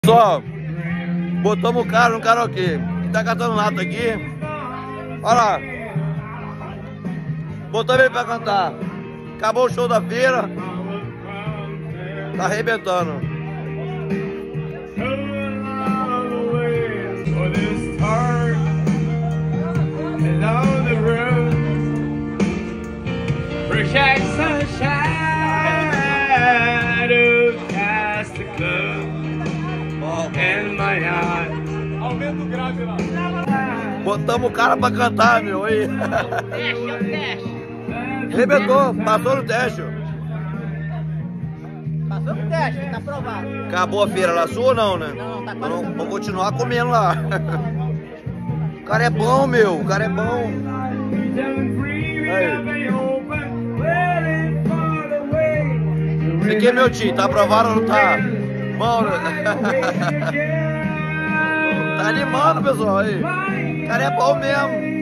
Só, botamos o cara no karaokê. Tá cantando lata aqui. Olha lá. Botamos ele pra cantar. Acabou o show da feira. Tá arrebentando. Aumenta o grave lá. Botamos o cara pra cantar, meu. Aí. Teste. Arrebentou, passou no teste. Passou no teste, tá aprovado. Acabou a feira lá sua ou não, né? Não, tá quase. Vamos continuar comendo lá. O cara é bom, meu. O cara é bom. Aí. Esse aqui é meu tio. Tá aprovado ou não tá? Bom, né? Tá animando, pessoal. Aí. O cara é bom mesmo.